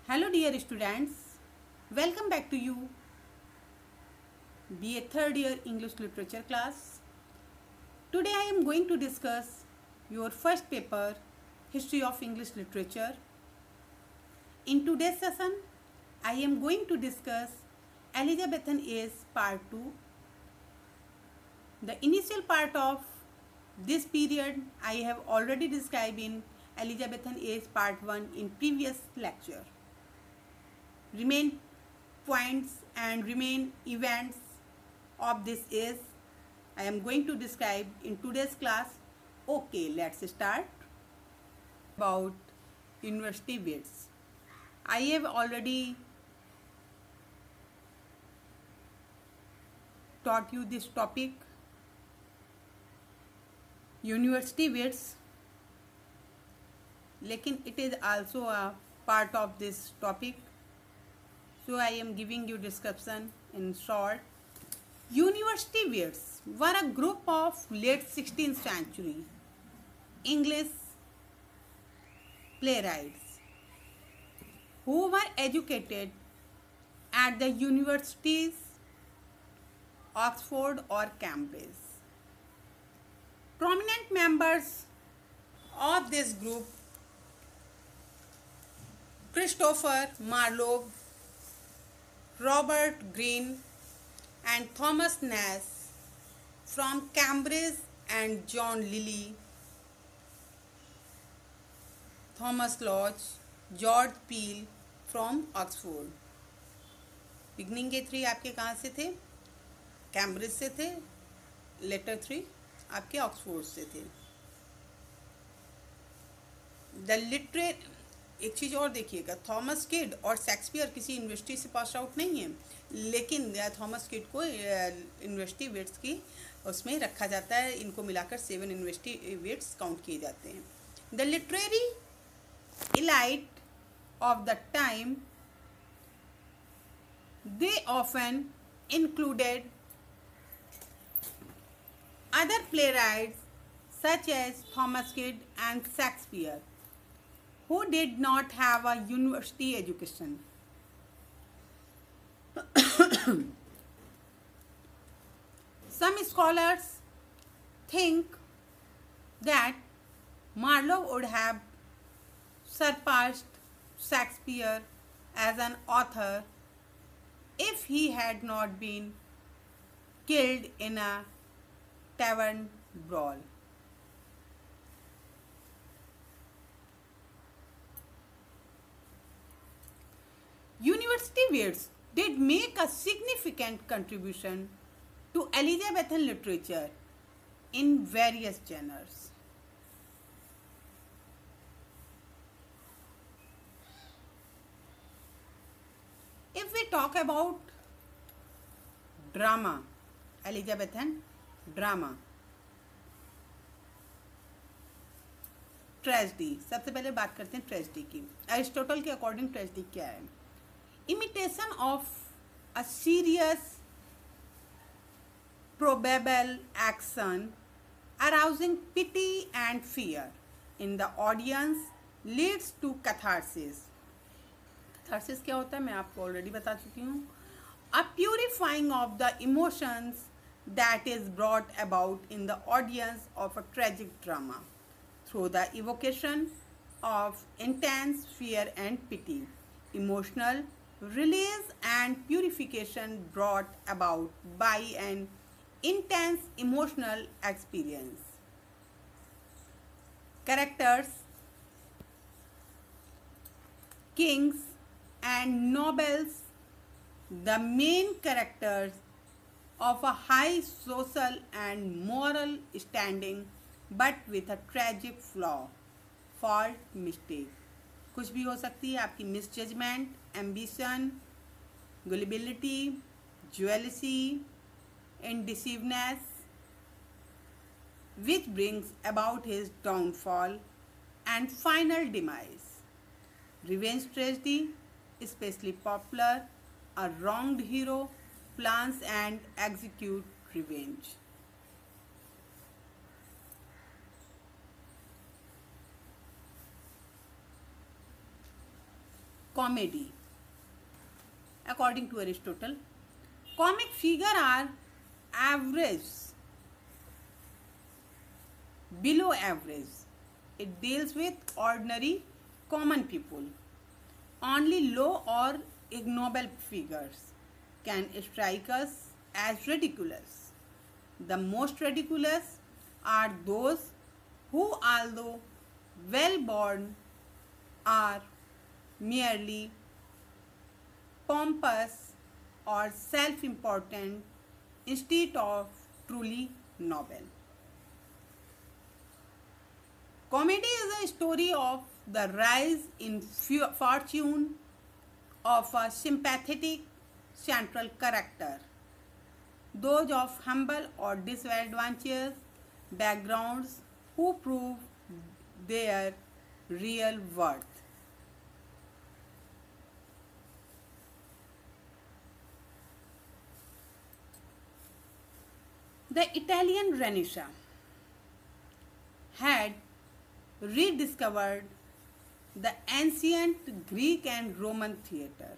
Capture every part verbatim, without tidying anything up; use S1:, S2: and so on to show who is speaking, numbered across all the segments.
S1: Hello dear students, welcome back to you. B A third year English literature class. Today I am going to discuss your first paper, History of English Literature. In today's session, I am going to discuss Elizabethan Age Part two. The initial part of this period I have already described in Elizabethan Age Part one in previous lecture. Remain points and remain events of this age I am going to describe in today's class. Okay, let's start. About university weights. I have already taught you this topic, university weights, लेकिन it is also a part of this topic. So I am giving you description in short. University weights were a group of late sixteenth century English playwrights who were educated at the universities Oxford or Cambridge. Prominent members of this group: Christopher Marlowe, Robert Greene and Thomas Nash from Cambridge, and John Lilly, Thomas Lodge, George Peele from Oxford. Beginning के three आपके कहाँ से थे? Cambridge से थे. Letter three आपके Oxford से थे. द लिटरेट एक चीज़ और देखिएगा, थॉमस किड और शेक्सपियर किसी यूनिवर्सिटी से पास आउट नहीं है, लेकिन थॉमस किड को यूनिवर्सिटी वेट्स की उसमें रखा जाता है. इनको मिलाकर सेवन यूनिवर्सिटी वेट्स काउंट किए जाते हैं. The literary elite of the time, they often included other playwrights such as Thomas Kidd and Shakespeare, who did not have a university education. Some scholars think that Marlowe would have surpassed Shakespeare as an author if he had not been killed in a tavern brawl. University weights did make a significant contribution to Elizabethan literature in various genres. If we talk about drama, Elizabethan drama, tragedy. सबसे पहले बात करते हैं tragedy की. Aristotle के according tragedy क्या है? Imitation of a serious probable action arousing pity and fear in the audience leads to catharsis. Catharsis क्या होता है मैं आपको ऑलरेडी बता चुकी हूँ. A purifying of the emotions that is brought about in the audience of a tragic drama through the evocation of intense fear and pity, emotional release and purification brought about by an intense emotional experience. Characters, kings and nobles, the main characters of a high social and moral standing but with a tragic flaw, fault, mistake. कुछ भी हो सकती है आपकी misjudgment, ambition, gullibility, jealousy, indecisiveness, which brings about his downfall and final demise. Revenge tragedy, especially popular, a wronged hero plans and execute revenge. comedy. According to Aristotle, comic figures are average, below average. It deals with ordinary, common people. Only low or ignoble figures can strike us as ridiculous. The most ridiculous are those who, although well born, are merely pompous or self-important instead of truly noble. Comedy is a story of the rise in fortune of a sympathetic central character. Those of humble or disadvantaged backgrounds who prove their real worth. The Italian Renaissance had rediscovered the ancient Greek and Roman theatre,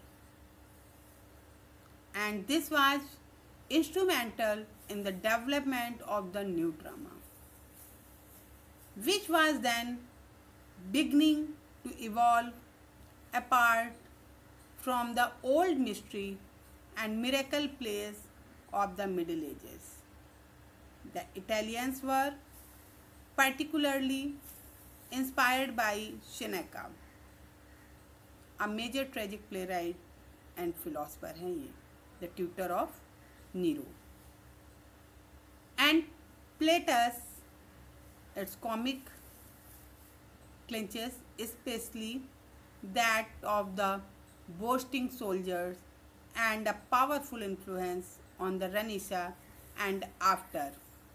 S1: and this was instrumental in the development of the new drama, which was then beginning to evolve apart from the old mystery and miracle plays of the Middle Ages. The Italians were particularly inspired by Seneca, a major tragic playwright and philosopher हैं ये, the tutor of Nero, and Plautus. Its comic clinches, especially that of the boasting soldiers, and a powerful influence on the Renaissance and after.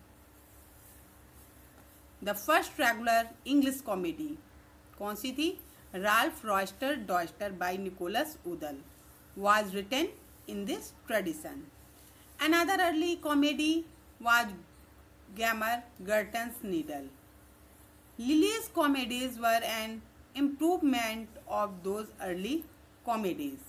S1: The first regular English comedy कौन सी थी? Ralph Roister Doister by Nicholas Udall was written in this tradition. Another early comedy was Gammer Gurton's Needle. Lilly's comedies were an improvement of those early comedies.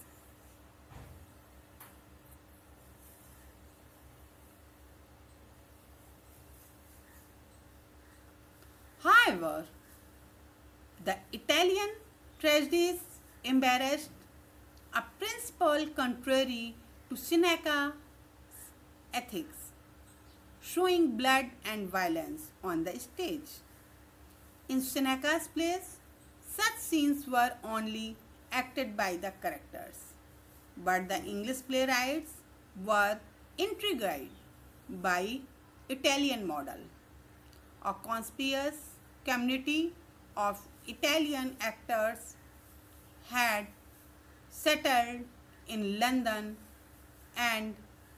S1: However, the Italian tragedies embraced a principle contrary to Seneca's ethics, showing blood and violence on the stage. In Seneca's plays, such scenes were only acted by the characters, but the English playwrights were intrigued by Italian model. A conspicuous community of Italian actors had settled in London, and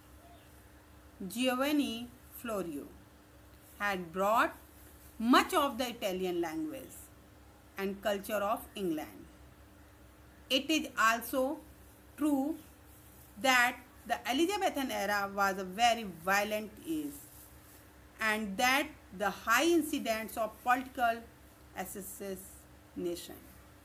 S1: Giovanni Florio had brought much of the Italian language and culture of England. It is also true that the Elizabethan era was a very violent age, and that the high incidence of political assassination.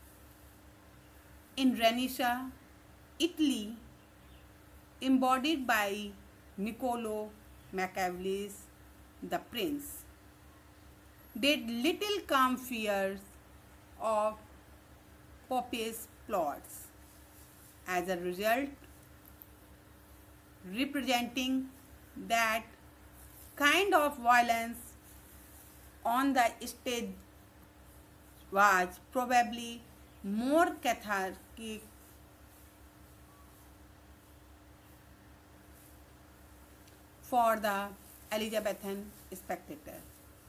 S1: In Renaissance Italy, embodied by Niccolo Machiavelli's The Prince, did little calm fears of Pope's plots. As a result, representing that kind of violence on the stage was probably more cathartic for the Elizabethan spectator.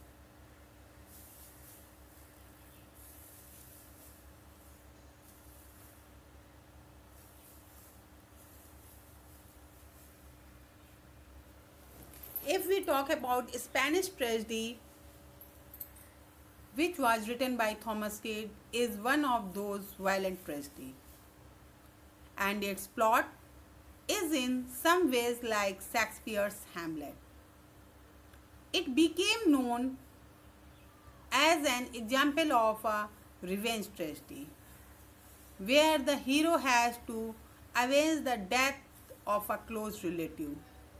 S1: If we talk about Spanish tragedy, which was written by Thomas Cade, is one of those violent tragedy, and its plot is in some ways like Shakespeare's Hamlet. It became known as an example of a revenge tragedy, where the hero has to avenge the death of a close relative.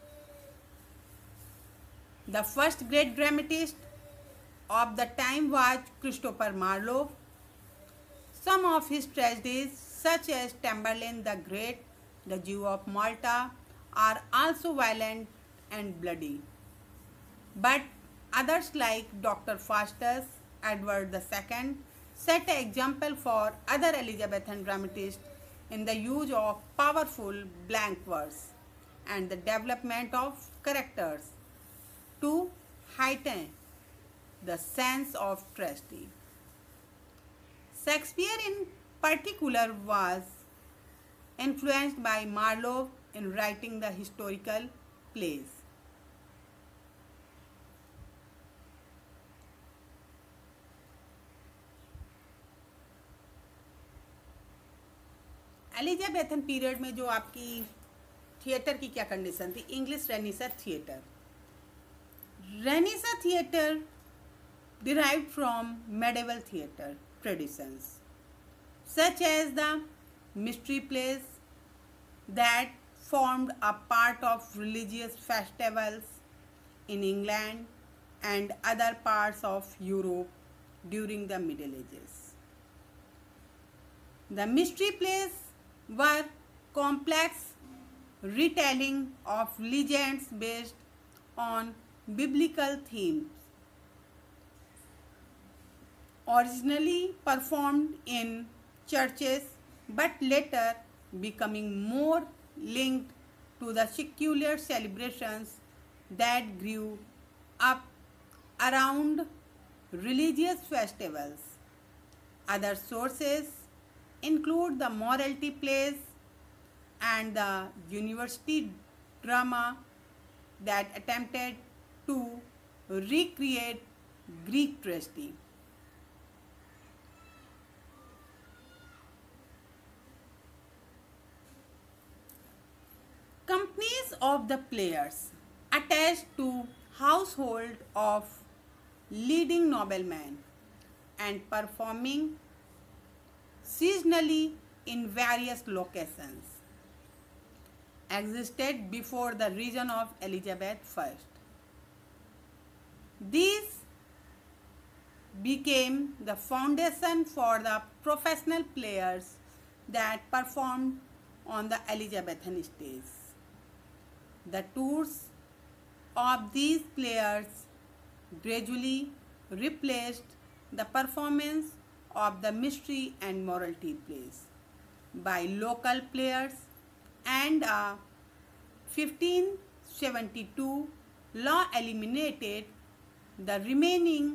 S1: The first great dramatist of the time was Christopher Marlowe. Some of his tragedies, such as Tamburlaine the Great, The Jew of Malta, are also violent and bloody. But others like Doctor Faustus, Edward the Second, set an example for other Elizabethan dramatists in the use of powerful blank verse and the development of characters to heighten the sense of tragedy. Shakespeare in particular was influenced by Marlowe in writing the historical plays. Elizabethan period में जो आपकी theatre की क्या condition थी, English renaissance theatre. Renaissance theatre derived from medieval theatre traditions, such as the mystery plays that formed a part of religious festivals in England and other parts of Europe during the Middle Ages. The mystery plays were complex retelling of legends based on biblical themes, originally performed in churches but later becoming more linked to the secular celebrations that grew up around religious festivals. Other sources include the morality plays and the university drama that attempted to recreate Greek tragedy. Companies of the players attached to household of leading noblemen and performing seasonally in various locations existed before the reign of Elizabeth the First. These became the foundation for the professional players that performed on the Elizabethan stage. The tours of these players gradually replaced the performance of the mystery and morality plays by local players, and a fifteen seventy-two law eliminated the remaining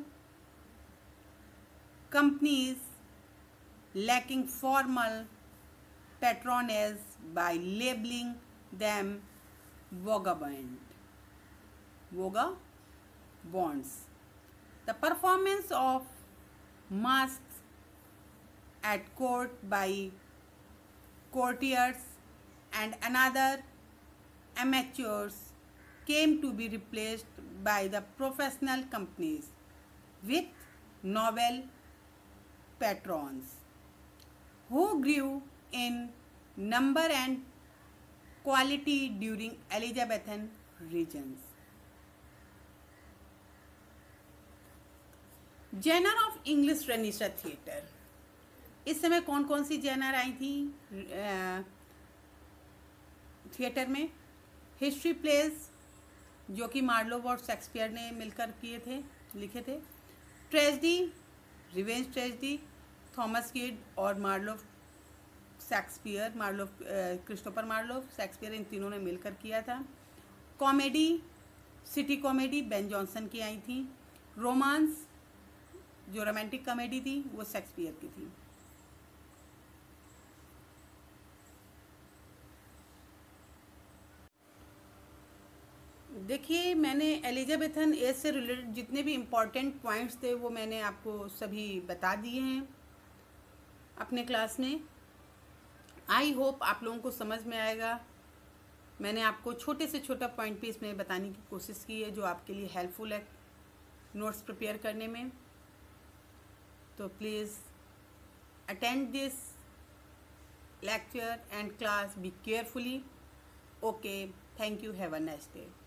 S1: companies lacking formal patronage by labeling them vagabond, vagabonds. The performance of masks at court by courtiers and another amateurs came to be replaced by the professional companies with noble patrons who grew in number and quality during Elizabethan reigns. Genre of English renaissance theatre. इस समय कौन कौन सी Jenner आई थी theatre में? History pledge जो कि Marlowe और Shakespeare ने मिलकर किए थे, लिखे थे. Tragedy, revenge tragedy, Thomas Kyd और Marlowe Shakespeare, Marlowe Christopher Marlowe, Shakespeare, इन तीनों ने मिलकर किया था. Comedy, city comedy Ben Jonson की आई थी. रोमांस, जो रोमांटिक कॉमेडी थी, वो शेक्सपियर की थी. देखिए, मैंने एलिजाबेथन एज से रिलेटेड जितने भी इम्पॉर्टेंट पॉइंट्स थे वो मैंने आपको सभी बता दिए हैं अपने क्लास में. आई होप आप लोगों को समझ में आएगा. मैंने आपको छोटे से छोटा पॉइंट भी इसमें बताने की कोशिश की है जो आपके लिए हेल्पफुल है नोट्स प्रिपेयर करने में. तो please attend this lecture and class, be carefully. Okay, thank you, have a nice day.